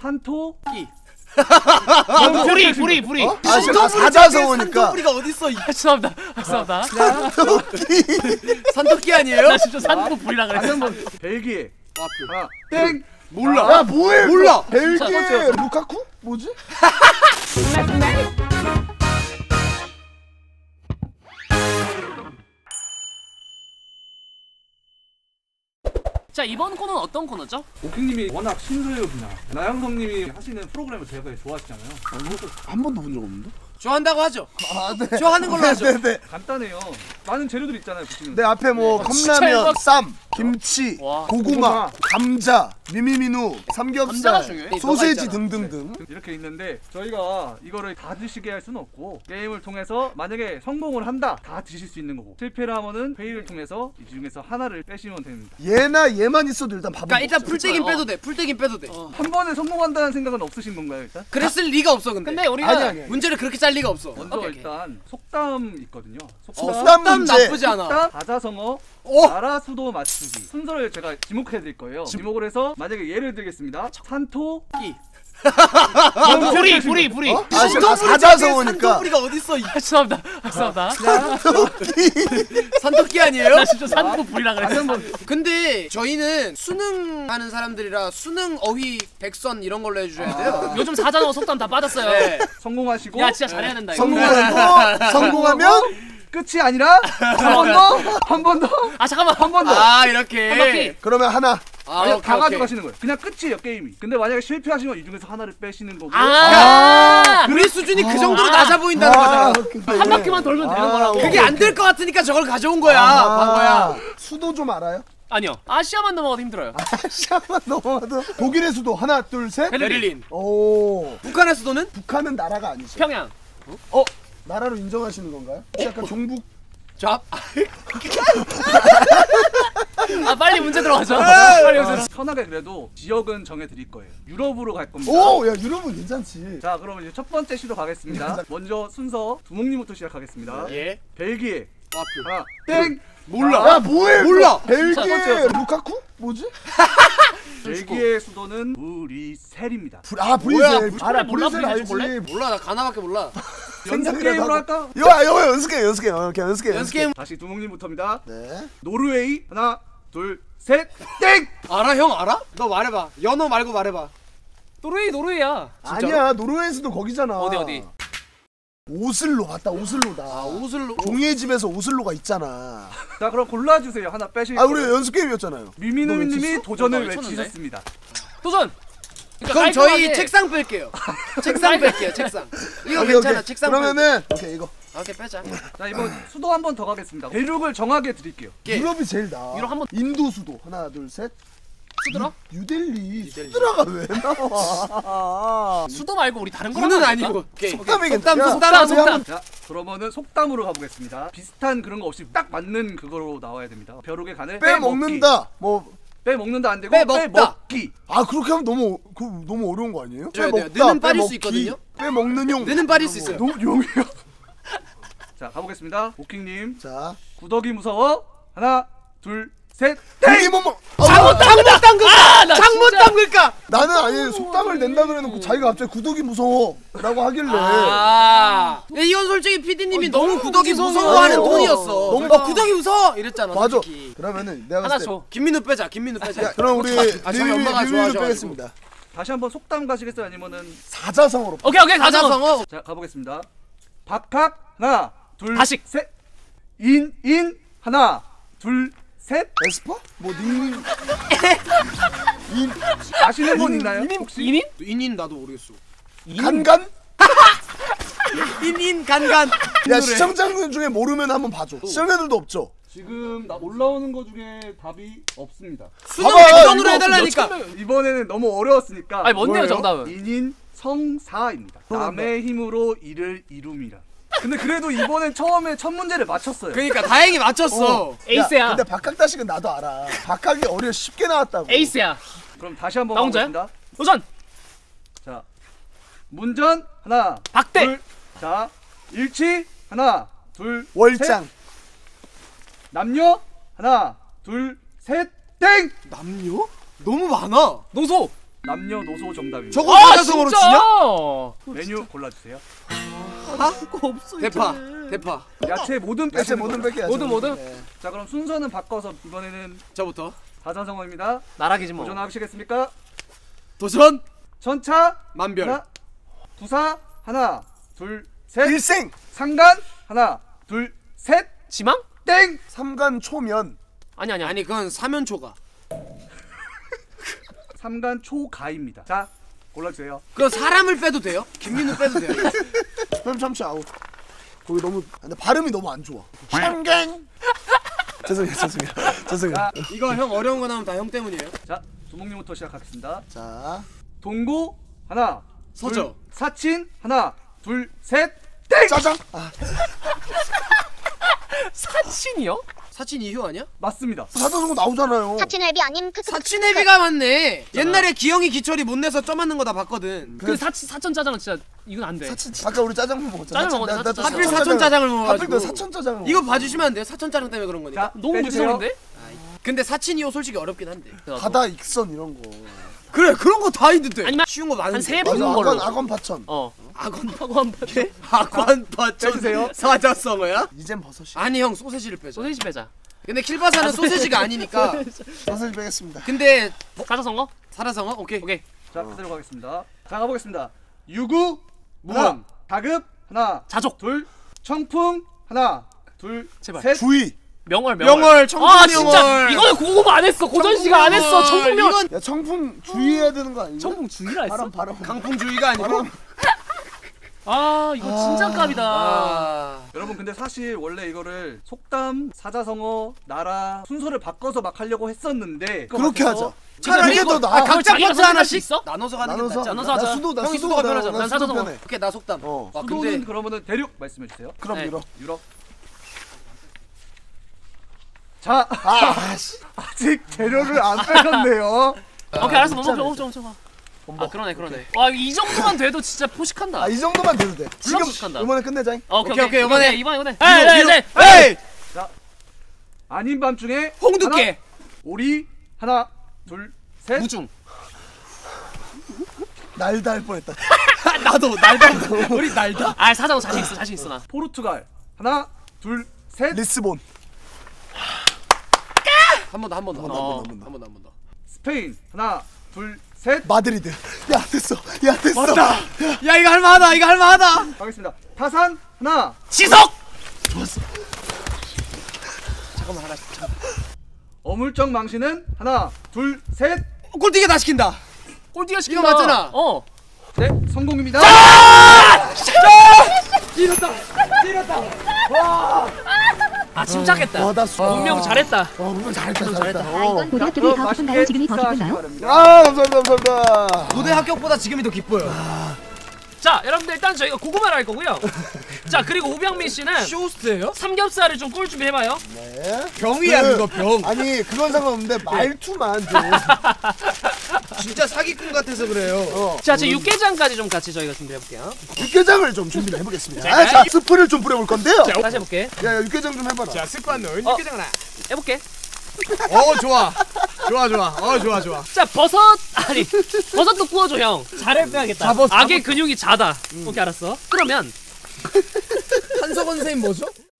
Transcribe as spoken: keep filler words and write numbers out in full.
산토 끼. 불이 불이 불이. 어? 아 지금 사자성어니까. 산토끼가 어딨어? 아, 죄송합니다. 죄송합니다. 산토끼. 산토끼 아니에요? 나 진짜 산토 불이라 그랬어. 벨기에. 와표. 하나. 땡. 몰라. 야 뭐해? 몰라. 벨기에 루카쿠? 뭐지? 자, 이번 코너는 어떤 코너죠? 오킹님이 워낙 신소엽이나 나영성님이 하시는 프로그램을 되게 좋아하시잖아요. 한 번도 본 적 없는데? 좋아한다고 하죠. 아 네. 좋아하는 걸로 하죠. 네네. 간단해요. 많은 재료들 있잖아요. 보시면. 내 앞에 뭐 컵라면, 쌈, 김치, 와. 고구마, 감자, 미미민우, 감자가 삼겹살, 중요해? 소세지 너가 등등등. 이렇게 있는데 저희가 이거를 다 드시게 할 수는 없고 게임을 통해서 만약에 성공을 한다 다 드실 수 있는 거고 실패를 하면은 회의를 통해서 이 중에서 하나를 빼시면 됩니다. 얘나 얘만 있어도 일단 밥은 그러니까 일단 먹자. 풀떼긴 어. 빼도 돼. 풀떼긴 빼도 돼. 어. 한 번에 성공한다는 생각은 없으신 건가요 일단? 그랬을 리가 없어 근데. 근데 우리가 아니, 아니, 아니. 문제를 그렇게 짤 리가 없어. 먼저 오케이, 오케이. 일단 속담 있거든요. 속담, 어, 속담 속담 문제. 나쁘지 않아. 속담, 다자성어, 어? 나라 수도 맞추기 순서를 제가 지목해 드릴 거예요. 지목을 해서 만약에 예를 들겠습니다. 산토 끼. 불이 불이 불이. 어? 아 지금 사자성어니까. 산토끼가 어딨어? 아, 죄송합니다. 죄송합니다. 산토끼 아니에요? 나 진짜 산토 불이라 그랬어. 근데 저희는 수능 하는 사람들이라 수능 어휘 백선 이런 걸로 해주셔야 돼요. 요즘 사자성어 속담 다 빠졌어요. 네. 성공하시고 야, 진짜 잘해야 된다 이거. 성공하고 성공하면 끝이 아니라 한 번 더, 한 번 더, 아, 잠깐만. 한 번 더. 아 이렇게. 한 바퀴. 그러면 하나. 아, 아니, 오케이, 다 오케이. 가져가시는 거예요. 그냥 끝이에요 게임이. 근데 만약에 실패하시면 이 중에서 하나를 빼시는 거고. 아, 우리 수준이 그 정도로 아. 낮아 보인다는 거잖아. 근데 한 바퀴만 돌면 되는 거라고. 그게 안 될 것 같으니까 저걸 가져온 거야. 아, 바보야. 수도 좀 알아요? 아니요. 아시아만 넘어가도 힘들어요. 아시아만 넘어가도 독일의 수도 하나 둘 셋. 베를린. 오. 북한의 수도는? 북한은 나라가 아니죠. 평양. 어? 나라로 인정하시는 건가요? 약간 종북. 잡. 아, 빨리 문제 들어가죠. 빨리 문제 들어. 편하게 그래도 지역은 정해 드릴 거예요. 유럽으로 갈 겁니다. 오, 야 유럽은 괜찮지. 자, 그러면 이제 첫 번째 시도 가겠습니다. 먼저 순서 두목님부터 시작하겠습니다. 예. 벨기에. 와표. 하나, 땡. 몰라. 야 뭐해? 몰라. 벨기에 루카쿠? 뭐지? 벨기에 수도는 브뤼셀입니다. 불, 아 뭐야? 브뤼셀. 알아 몰라? 브뤼셀 브뤼셀 알지. 몰래? 몰라 나 가나밖에 몰라. 연습 게임으로 할까? 이거 이거 연습해 연습해 오케이 연습해 연습 게임. 다시 두목님부터입니다. 네. 노르웨이. 하나, 둘, 셋, 땡. 알아 형 알아? 너 말해봐. 연어 말고 말해봐. 노르웨이 노르웨이야. 아니야 노르웨이에서도 거기잖아. 어디 어디? 오슬로 맞다 오슬로다. 아 오슬로. 종이의 집에서 오슬로가 있잖아. 자, 그럼 골라주세요. 하나 빼실 아 우리 거예요. 연습 게임이었잖아요. 미민우님이 너 도전을 나 외쳤는데? 외치셨습니다. 도전. 그럼 저희 책상 뺄게요. 책상 뺄게요. 책상. 이거 오케이, 괜찮아. 오케이. 책상. 그러면은 오케이 이거 뺄- 오케이 빼자. 자, 이번 수도 한 번 더 가겠습니다. 대륙을 정하게 드릴게요. 예. 유럽이 제일 나아. 유럽 한 번- 인도 수도 하나 둘 셋. 수드라? 뉴델리. 수드라가 왜 나와? 수도 말고 우리 다른 거랑 수는 할까? 아니고. 오케이. 속담이겠다. 속담 야, 속담 속담. 속담. 자, 그러면은 속담으로 가보겠습니다. 비슷한 그런 거 없이 딱 맞는 그거로 나와야 됩니다. 벼룩의 간을 빼먹는다. 뭐. 빼먹는다 안 되고 빼먹다. 빼먹기. 아 그렇게 하면 너무 그 너무 어려운 거 아니에요? 줘야 돼요. 빼먹다, 느는 빠질 수 빼먹기, 있거든요. 빼먹는 용. 느는 빠질 수 있어요. 너무 용이요. 자, 가보겠습니다. 오킹님. 자. 구더기 무서워. 하나, 둘, 셋, 땡이 땡. 뭐뭐. 장못 장못 담글까? 아, 나 장못 진짜- 담글까? 나는 아니 속담을 낸다 그래놓고 자기가 갑자기 구독이 무서워라고 하길래. 아. 근데 이건 솔직히 피디님이 너무 너무 구더기 무서워. 무서워하는 아니요. 톤이었어. 너무- 어 구더기 무서워 이랬잖아. 맞아. 솔직히. 그러면은 내가 하나 봤을 때. 줘. 김민우 빼자. 김민우 빼자. 야, 그럼 우리 아, 저희 리뷰 엄마가 리뷰를 좋아하셔가지고. 빼겠습니다. 다시 한번 속담 가시겠어요? 아니면은 사자성어로. 오케이 오케이 가자. 사자성어. 자, 가보겠습니다. 박학. 하나, 둘, 다식. 셋. 인, 인. 하나, 둘, 셋. 에스파? 뭐 닉님. 아시는 분 있나요? 혹시? 이민? 인인 나도 모르겠어. 간간? 인인 간간. 야 시청자분 중에 모르면 한번 봐줘. 시청자들도 없죠. 지금 나 올라오는 거 중에 답이 없습니다. 수능 봐봐, 백선으로 이거 해달라니까. 이번에는 너무 어려웠으니까. 아니 뭔데요 뭐예요? 정답은? 인인 성사입니다. 그러니까. 남의 힘으로 일을 이룸이라. 근데 그래도 이번엔 처음에 첫 문제를 맞췄어요. 그러니까 다행히 맞췄어. 야, 에이스야. 근데 박학다식은 나도 알아. 박학이 어려 쉽게 나왔다고. 에이스야. 그럼 다시 한번 나 혼자야? 가보겠습니다. 도전. 자, 문전 하나, 박대. 둘, 자, 일치 하나, 둘, 월장. 셋. 남녀 하나, 둘, 셋, 땡. 남녀? 너무 많아. 노소. 남녀노소 정답입니다. 저거 아 사자성어로 진짜. 치냐? 메뉴 골라주세요. 그거 없어. 대파 대파 야채 모든 야채 빼시는 모든 거예요. 뺄게. 모든 모든? 네. 자 그럼 순서는 바꿔서 이번에는 저부터 사자성어입니다. 나락이지 뭐. 도전하시겠습니까? 도전 전차 만별 하나, 부사 하나, 둘, 셋. 일생 상간 하나, 둘, 셋. 지망? 땡. 삼간 초면. 아니 아니 아니. 아니 그건 사면초가 삼간 초가입니다. 자 골라주세요. 그건 사람을 빼도 돼요? 김민우 빼도 돼요? 그럼 참치 아웃. 거기 너무 근데 발음이 너무 안 좋아. 삼간. 죄송해요, 죄송해요, 죄송해요. 자, 이거 형 어려운 거 나오면 다 형 때문이에요. 자 두목님부터 시작하겠습니다. 자, 동고 하나, 서저. 둘, 사친 하나, 둘, 셋. 땡. 짜장. 아, 사친이요? 사친 이효 아니야? 맞습니다. 사자성어 나오잖아요. 사친회비 아님 크크크크. 사친애비가 맞네. 옛날에 기영이 기철이 못 내서 쪄 맞는 거 다 봤거든. 그 사치 사천 짜장은 진짜 이건 안 돼. 사천. 아까 우리 짜장면 먹었잖아. 짜장 먹었네, 나- 나- 사천. 나 하필 사천 짜장을 하필 먹어가지고. 너 사천 짜장을 먹어. 이거 봐주시면 안 돼요? 사천 짜장 때문에 그런 거니까. 자 너무 빼주세요. 무서운데? 근데 사친 이효 솔직히 어렵긴 한데. 바다 익선 이런 거. 그래 그런 거 다 있는데. 아니면 쉬운 거 많은데. 한세 맞아, 분 걸로. 악원 악원 파천. 어. 악원 하고 한 번. 악원 파천 빼주세요. 사자성어야? 이젠 버섯이. 아니 형 소세지를 빼자. 소세지 빼자. 근데 킬바사는 소세지가 아니니까. 버섯을 빼겠습니다. 근데 사자성어? 사자성어? 오케이. 오케이. 자 그대로 가겠습니다. 자 가보겠습니다. 유구 무원. 하나, 다급 하나, 자족. 둘, 청풍 하나, 둘, 제발. 셋. 주의. 명월 명월. 명월, 청풍 아 명월. 진짜 이거는 고급 안 했어. 고전 씨가 안 했어. 청풍 명월. 이건 야 청풍 주의해야 되는 거 아니야? 청풍 주의라 했어? 바람 바람. 강풍주의가 아니고. 바람. 아 이거 진짜 깝이다. 아. 여러분 근데 사실 원래 이거를 속담, 사자성어, 나라 순서를 바꿔서 막 하려고 했었는데 그거 그렇게 바꿔서 하자. 차라리 그게 더 이거- 나아. 아, 각자 자기가 파트 선택할 하나씩 수 있어? 나눠서 가는 게 나눠서 낫지 않나? 나눠서 하자. 나 수도 나 형이 수도가 수도가 나- 편하잖아. 나 난 수도 사자성어. 편해. 오케이 나 속담. 어. 와 수도는 근데 그러면은 대륙 말씀해 주세요. 그럼 네. 밀어. 유럽. 자 아, 씨. 아직 재료를 안 빼셨네요. 오케이 알았어. 진짜 넘어져 넘어져 넘어져. 아 그러네 그러네. 와 이 정도만 돼도 진짜 포식한다. 아, 이 정도만 돼도 돼. 지금 불러주시간다. 이번에 끝내자. 어, 오케이 오케이, 오케이 오케이, 이번에. 이번에 이번에. 위로, 위로. 에이 에이! 아닌 밤중에 홍두깨. 하나, 오리 하나, 둘, 셋. 무중. 날다 할 뻔했다. 나도 날다. 우리 날다. 아 사자고 자신 있어 자신 있어 나. 포르투갈 하나, 둘, 셋. 리스본. 한 번 더 한 번 더. 한 번 더, 한 한 번 더. 번 더 한 번 더. 스페인 하나, 둘, 셋. 마드리드. 야 됐어. 야 됐어. 맞다. 야 이거 할만하다. 이거 할만하다. 가겠습니다. 타산 하나. 지석. 좋았어. 잠깐만 하나. 잠깐. 어물쩍 망신은 하나, 둘, 셋. 꼴찌게 다 시킨다. 꼴찌가 시킨다. 이거 맞잖아. 어. 네, 성공입니다. 아 침착했다. 와, 나 수. 운명 잘했다. 와, 운명 잘했다. 운명 잘했다. 잘했다. 어. 고대 학교비 그럼 더 맛있게 기쁜가요? 지금이 더 식사하시기 기쁜가요? 바랍니다. 아, 감사합니다. 감사합니다. 고대 합격보다 지금이 더 기뻐요. 자 여러분들 일단 저희가 고구마를 할 거고요. 자 그리고 오병민 씨는 쇼호스트예요? 삼겹살을 좀 꿀 준비해봐요. 네. 병이야 그- 그거 병. 아니, 그건 상관없는데 말투만 좀. 진짜 사기꾼 같아서 그래요. 어. 자 지금 육개장까지 좀 같이 저희가 준비해볼게요. 육개장을 좀 준비를 해보겠습니다. 자, 아, 자, 스프를 좀 뿌려볼 건데요. 다시 해볼게. 야, 야, 육개장 좀 해봐라. 습관은 어. 육개장 하나. 해볼게. 어 좋아. 좋아 좋아. 어 좋아 좋아. 자 버섯 아니 버섯도 구워줘 형. 잘을 빼야겠다. 잡어, 잡어. 악의 근육이 자다. 오케이 알았어. 그러면 한석원 선생님 뭐죠?